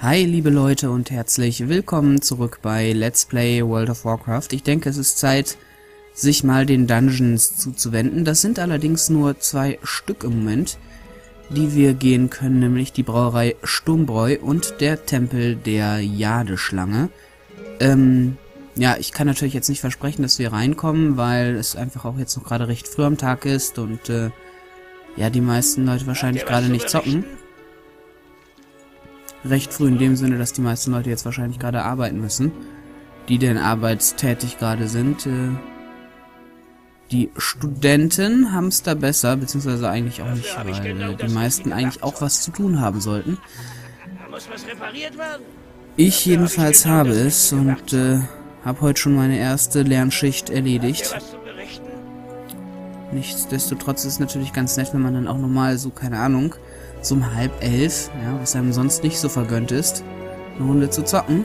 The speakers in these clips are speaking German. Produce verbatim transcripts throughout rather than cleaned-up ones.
Hi liebe Leute und herzlich willkommen zurück bei Let's Play World of Warcraft. Ich denke, es ist Zeit, sich mal den Dungeons zuzuwenden. Das sind allerdings nur zwei Stück im Moment, die wir gehen können, nämlich die Brauerei Sturmbräu und der Tempel der Jadeschlange. Ähm, ja, ich kann natürlich jetzt nicht versprechen, dass wir reinkommen, weil es einfach auch jetzt noch gerade recht früh am Tag ist und äh, ja, die meisten Leute wahrscheinlich gerade nicht zocken. Recht früh in dem Sinne, dass die meisten Leute jetzt wahrscheinlich gerade arbeiten müssen, die denn arbeitstätig gerade sind. Äh, die Studenten haben es da besser, beziehungsweise eigentlich auch nicht, weil äh, die meisten eigentlich auch was zu tun haben sollten. Ich jedenfalls habe es und äh, habe heute schon meine erste Lernschicht erledigt. Nichtsdestotrotz ist es natürlich ganz nett, wenn man dann auch nochmal so, keine Ahnung, so um halb elf, ja, was einem sonst nicht so vergönnt ist, eine Runde zu zocken.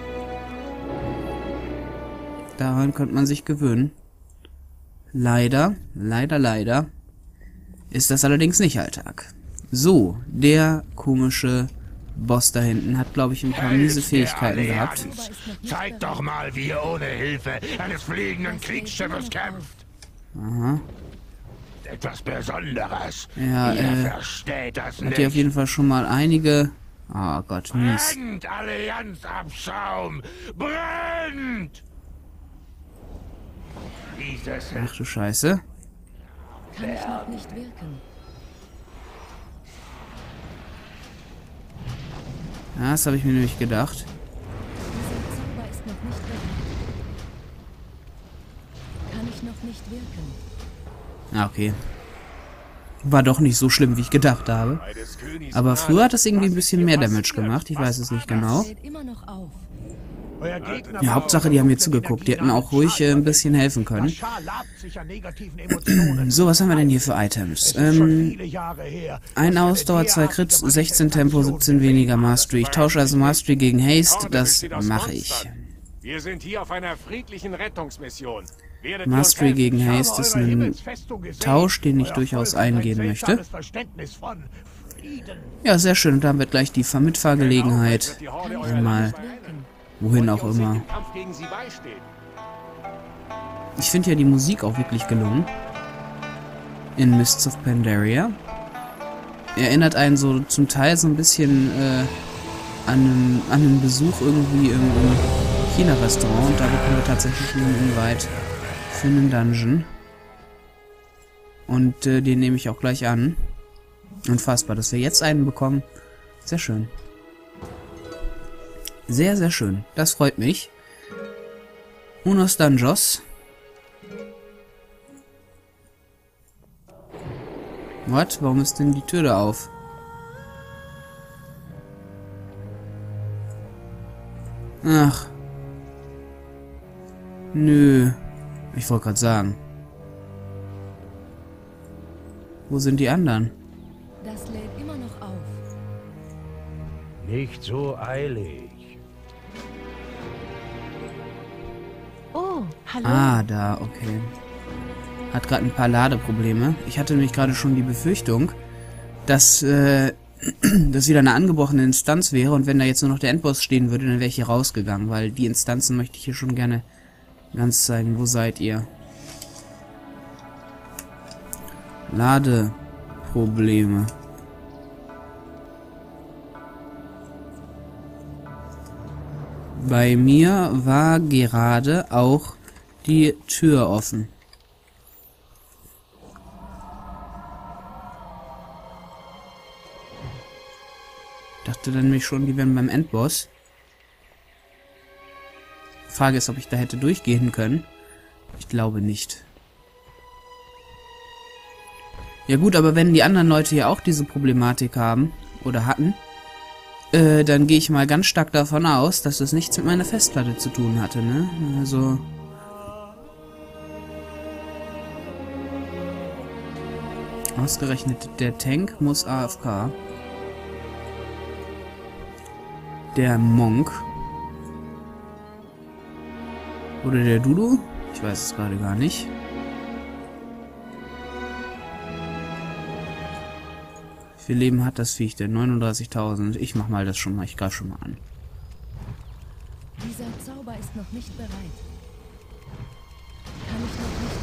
Daran könnte man sich gewöhnen. Leider, leider, leider ist das allerdings nicht Alltag. So, der komische Boss da hinten hat, glaube ich, ein paar miese Fähigkeiten gehabt. Zeig doch mal, wie ihr ohne Hilfe eines fliegenden Kriegsschiffes kämpft. Aha. Etwas Besonderes. Ja, ihr äh, versteht das hat nicht. hier auf jeden Fall schon mal einige... Oh Gott, mies. Brennt, Allianzabschaum! Brennt! Dieses Ach du Scheiße. Kann ich noch nicht wirken. Ja, das habe ich mir nämlich gedacht. Dieser Zauber ist noch nicht weg. Kann ich noch nicht wirken. Ah, okay. War doch nicht so schlimm, wie ich gedacht habe. Aber früher hat es irgendwie ein bisschen mehr Damage gemacht. Ich weiß es nicht genau. Fällt immer noch auf. Ja, Hauptsache, die haben mir zugeguckt. Die hätten auch ruhig äh, ein bisschen helfen können. So, was haben wir denn hier für Items? Ähm, ein Ausdauer, zwei Crits, sechzehn Tempo, siebzehn weniger Mastery. Ich tausche also Mastery gegen Haste. Das mache ich. Wir sind hier auf einer friedlichen Rettungsmission. Mastery gegen Haste ist ein Tausch, den ich durchaus eingehen möchte. Ja, sehr schön. Und da haben wir gleich die Mitfahrgelegenheit. Mal wohin auch immer. Ich finde ja die Musik auch wirklich gelungen. In Mists of Pandaria. Erinnert einen so zum Teil so ein bisschen äh, an, einen, an einen Besuch irgendwie im, im China-Restaurant. Und da bekommen wir tatsächlich einen Invite für einen Dungeon. Und äh, den nehme ich auch gleich an. Unfassbar, dass wir jetzt einen bekommen. Sehr schön. Sehr, sehr schön. Das freut mich. Unos Dungeons. What? Warum ist denn die Tür da auf? Ach. Nö. Ich wollte gerade sagen. Wo sind die anderen? Das lädt immer noch auf. Nicht so eilig. Oh, hallo. Ah, da, okay. Hat gerade ein paar Ladeprobleme. Ich hatte nämlich gerade schon die Befürchtung, dass äh, das wieder eine angebrochene Instanz wäre und wenn da jetzt nur noch der Endboss stehen würde, dann wäre ich hier rausgegangen, weil die Instanzen möchte ich hier schon gerne ganz zeigen. Wo seid ihr? Ladeprobleme. Bei mir war gerade auch die Tür offen. Dachte dann nämlich schon, die wären beim Endboss. Frage ist, ob ich da hätte durchgehen können. Ich glaube nicht. Ja gut, aber wenn die anderen Leute ja auch diese Problematik haben, oder hatten, Äh, dann gehe ich mal ganz stark davon aus, dass das nichts mit meiner Festplatte zu tun hatte, ne? Also... Ausgerechnet der Tank muss A F K. Der Monk. Oder der Dudu? Ich weiß es gerade gar nicht. Wie viel Leben hat das Viech denn? neununddreißigtausend. Ich mach mal das schon mal. Ich greife schon mal an. Dieser Zauber ist noch nicht bereit. Kann ich noch nicht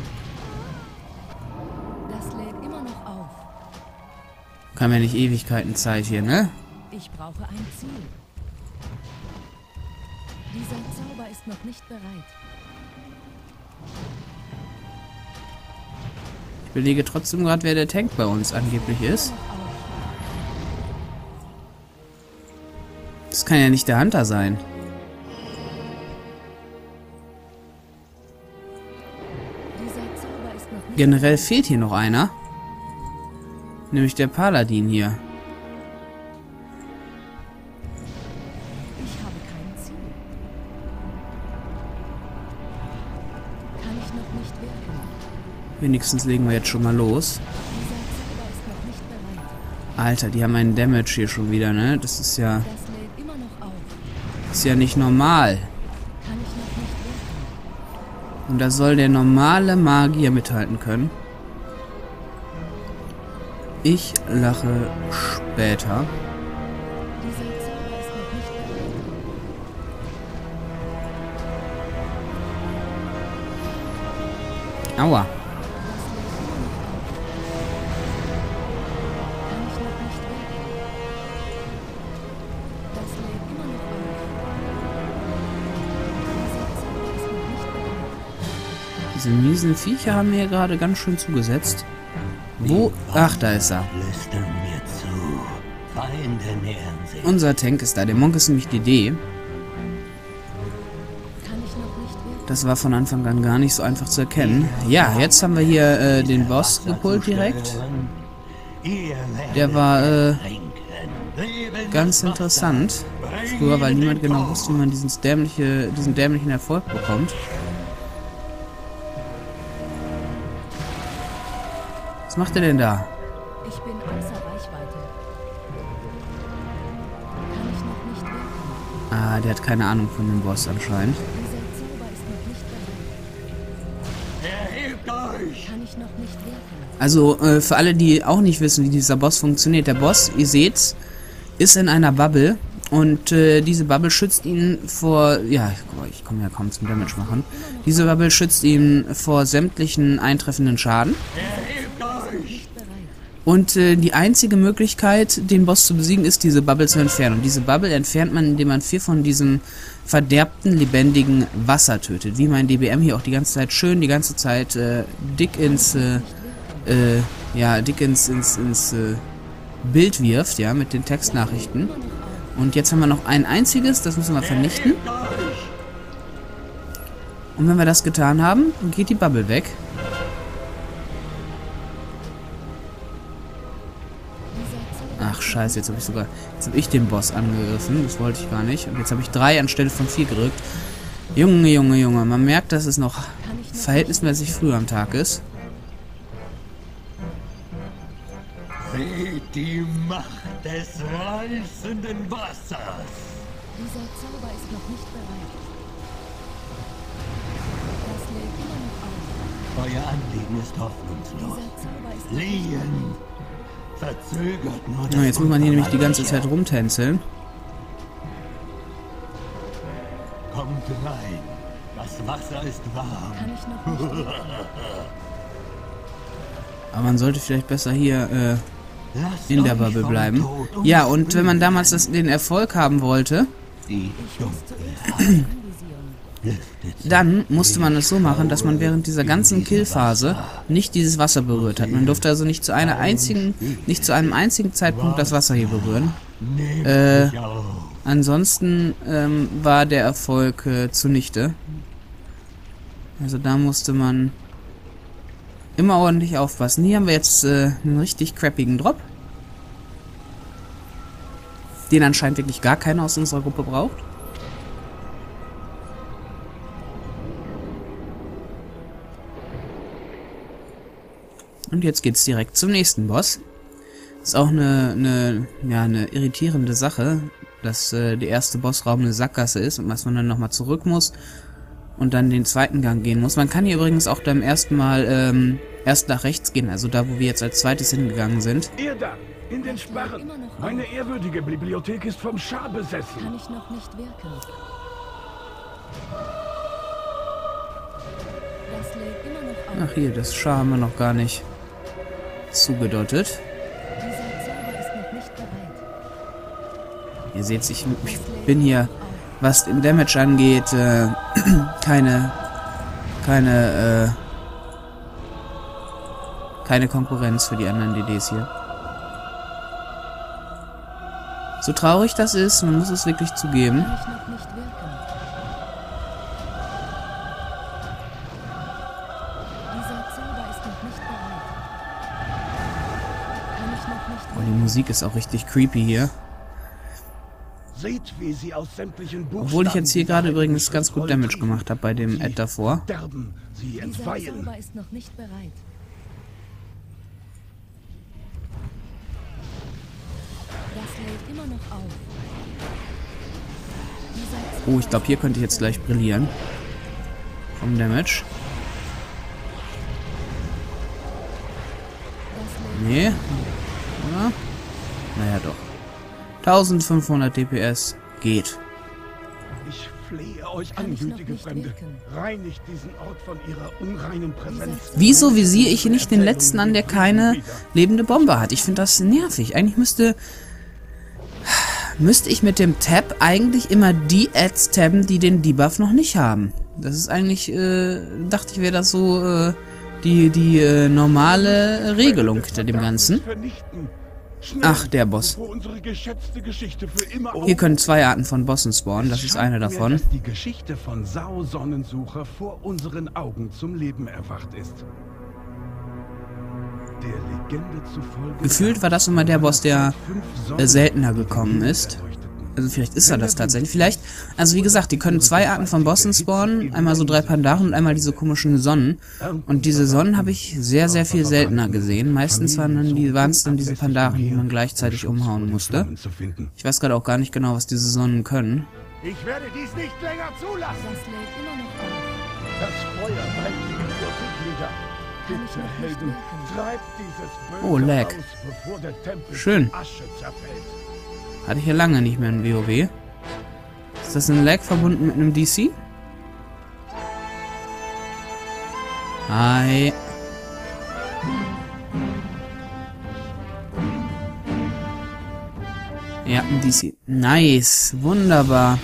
wirken. Das lädt immer noch auf. Kann mir nicht Ewigkeiten Zeit hier, ne? Ich brauche ein Ziel. Dieser Zauber ist noch nicht bereit. Ich belege trotzdem gerade, wer der Tank bei uns angeblich ist. Das kann ja nicht der Hunter sein. Dieser Zauber ist noch nicht Generell fehlt hier noch einer. Nämlich der Paladin hier. Ich habe kein Ziel. Kann ich noch nicht wirken. Wenigstens legen wir jetzt schon mal los. Dieser Zauber ist noch nicht bereit. Alter, die haben einen Damage hier schon wieder, ne? Das ist ja, Das lädt immer noch auf. ist ja nicht normal. Kann ich noch nicht wirken. Und da soll der normale Magier mithalten können. Ich lache später. Dieser Zauber ist noch nicht bereit. Aua. Das lädt immer noch auf. Dieser Zauber ist noch nicht bereit. Diese miesen Viecher haben mir gerade ganz schön zugesetzt. Wo? Ach, da ist er. Flüstern mir zu. Feinde nähern sich. Unser Tank ist da. Der Monk ist nämlich die D. Kann ich noch nicht wirken. Das war von Anfang an gar nicht so einfach zu erkennen. Ja, jetzt haben wir hier äh, den Boss gepult direkt. Der war äh, ganz interessant. Früher, weil niemand genau wusste, wie man diesen, dämliche, diesen dämlichen Erfolg bekommt. Was macht er denn da? Ich bin außer Reichweite. Kann ich noch nicht wirken. Ah, der hat keine Ahnung von dem Boss anscheinend. Dieser Zauber ist noch nicht bereit. Erhebt euch! Kann ich noch nicht wirken. Also, äh, für alle, die auch nicht wissen, wie dieser Boss funktioniert. Der Boss, ihr seht's, ist in einer Bubble. Und äh, diese Bubble schützt ihn vor... Ja, ich komme ja kaum zum Damage machen. Diese Bubble schützt ihn vor sämtlichen eintreffenden Schaden. Und äh, die einzige Möglichkeit, den Boss zu besiegen, ist, diese Bubble zu entfernen. Und diese Bubble entfernt man, indem man vier von diesem verderbten, lebendigen Wasser tötet. Wie mein D B M hier auch die ganze Zeit schön, die ganze Zeit äh, dick ins... Äh, äh, ja, dick ins, ins, ins äh, Bild wirft, ja, mit den Textnachrichten. Und jetzt haben wir noch ein einziges, das müssen wir vernichten. Und wenn wir das getan haben, geht die Bubble weg. Ach scheiße, jetzt habe ich sogar, jetzt habe ich den Boss angegriffen, das wollte ich gar nicht. Und jetzt habe ich drei anstelle von vier gerückt. Junge, Junge, Junge, man merkt, dass es noch verhältnismäßig früh am Tag ist. Seht die Macht des reißenden Wassers. Dieser Zauber ist noch nicht bereit. Das lädt immer noch auf. Euer Anliegen ist hoffnungslos. Dieser Zauber ist noch nicht Lehen verzögert nur das Na, jetzt muss man hier nämlich die ganze Unvermeidliche. Zeit rumtänzeln. Kommt rein. Das Wasser ist warm. Kann ich noch nicht wirken. Aber man sollte vielleicht besser hier äh, Lasst in der euch Bubble vom bleiben. Tod Ja, und wenn man umspülen. damals das, den Erfolg haben wollte, Die Ich muss zuerst Dunkelheit anvisieren. lüftet dann musste man es so machen, dass man während dieser ganzen Killphase nicht dieses Wasser berührt hat. Man durfte also nicht zu einer einzigen, nicht zu einem einzigen Zeitpunkt das Wasser hier berühren. Nehmt Äh, mich auf. Ansonsten ähm, war der Erfolg äh, zunichte. Also da musste man immer ordentlich aufpassen. Hier haben wir jetzt äh, einen richtig crappigen Drop. Den anscheinend wirklich gar keiner aus unserer Gruppe braucht. Und jetzt geht's direkt zum nächsten Boss. Ist auch eine, eine, ja, eine irritierende Sache, dass äh, der erste Bossraum eine Sackgasse ist und dass man dann nochmal zurück muss und dann den zweiten Gang gehen muss. Man kann hier übrigens auch beim ersten Mal ähm, erst nach rechts gehen, also da, wo wir jetzt als zweites hingegangen sind. Ihr da, In den Das lädt Sperren. immer noch Meine auf. ehrwürdige Bibliothek ist vom Schar besessen. Kann ich noch nicht wirken. Das lädt immer noch auf. Ach hier, das Schar haben wir noch gar nicht zugedeutet. Dieser Zauber ist noch nicht bereit. Ihr seht, ich, ich bin hier, was den Damage angeht, äh, keine, keine, äh, keine Konkurrenz für die anderen D Ds hier. So traurig das ist, man muss es wirklich zugeben. Kann ich noch nicht wirken. Dieser Zauber ist noch nicht bereit. Kann ich noch nicht Oh, die wirken. Musik ist auch richtig creepy hier. Seht, wie sie aus sämtlichen Buchstaben Obwohl ich jetzt hier gerade dieser übrigens ganz gut Roll Damage trieben. gemacht habe bei dem Sie Ad davor. sterben, sie Dieser entweihen. Zauber ist noch nicht bereit. Das lädt immer noch auf. Dieser Oh, ich glaube, hier könnte ich jetzt gleich brillieren. Vom Damage. Das lädt Nee. Oder? Naja, doch. eintausendfünfhundert D P S. Geht. Ich flehe euch Kann an, ich noch gütige nicht Fremde. wirken. Reinigt diesen Ort von ihrer unreinen Präsenz. Wieso visiere ich nicht den letzten an, der keine lebende Bombe hat? Ich finde das nervig. Eigentlich müsste... Müsste ich mit dem Tab eigentlich immer die Ads tabben, die den Debuff noch nicht haben. Das ist eigentlich, äh, dachte ich, wäre das so, äh, die, die, äh, normale Regelung hinter dem Ganzen. Vernichten. Schnell, Ach, der Boss. bevor unsere geschätzte Geschichte für immer Hier können zwei Arten von Bossen spawnen, das ist eine Scheint mir, davon. dass die Geschichte von Sau Sonnensucher vor unseren Augen zum Leben erwacht ist. Der Legende zufolge Gefühlt war das immer der Boss, der äh, seltener gekommen ist. Also vielleicht ist er das tatsächlich. Vielleicht, also wie gesagt, die können zwei Arten von Bossen spawnen. Einmal so drei Pandaren und einmal diese komischen Sonnen. Und diese Sonnen habe ich sehr, sehr viel seltener gesehen. Meistens waren dann die, waren es dann diese Pandaren, die man gleichzeitig umhauen musste. Ich weiß gerade auch gar nicht genau, was diese Sonnen können. Ich werde dies nicht länger zulassen. Das lädt immer noch auf. Das Feuer treibt die Bibliothek nieder. Kann ich Bitte, noch nicht Helden, wirken. treibt dieses Böse Oh, Lag. aus, bevor der Tempel Schön. zu Asche zerfällt. Hatte ich hier lange nicht mehr in WoW. Ist das ein Lag verbunden mit einem D C? Hi. Ja, ein D C. Nice. Wunderbar.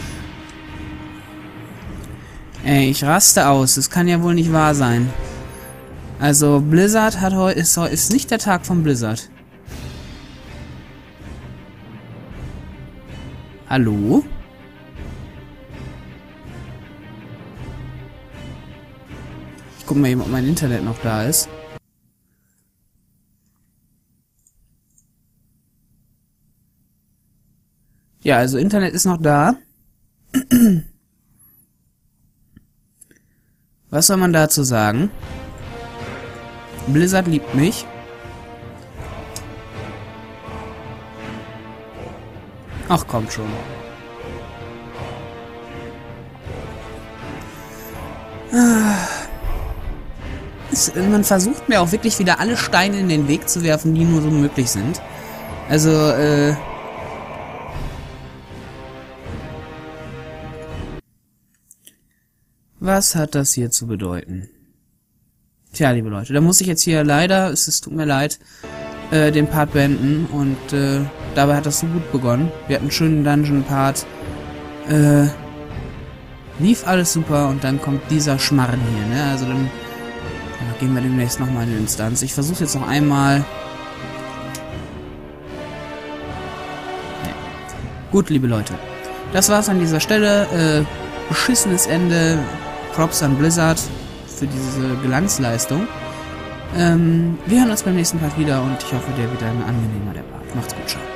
Ey, ich raste aus. Das kann ja wohl nicht wahr sein. Also, Blizzard hat heute ist, heu- ist nicht der Tag von Blizzard. Hallo? Ich guck mal eben, ob mein Internet noch da ist. Ja, also Internet ist noch da. Was soll man dazu sagen? Blizzard liebt mich. Ach, kommt schon. Ah. Es, man versucht mir auch wirklich wieder alle Steine in den Weg zu werfen, die nur so möglich sind. Also, äh... was hat das hier zu bedeuten? Tja, liebe Leute, da muss ich jetzt hier leider, es, es tut mir leid, äh, den Part beenden. Und äh, dabei hat das so gut begonnen. Wir hatten einen schönen Dungeon-Part. Äh, lief alles super und dann kommt dieser Schmarren hier, ne? Also dann ja, gehen wir demnächst nochmal in die Instanz. Ich versuche jetzt noch einmal. Nee. Gut, liebe Leute. Das war's an dieser Stelle. Äh, beschissenes Ende. Props an Blizzard für diese Glanzleistung. Ähm, wir hören uns beim nächsten Part wieder und ich hoffe, der wird ein angenehmer, der Part. Macht's gut, ciao.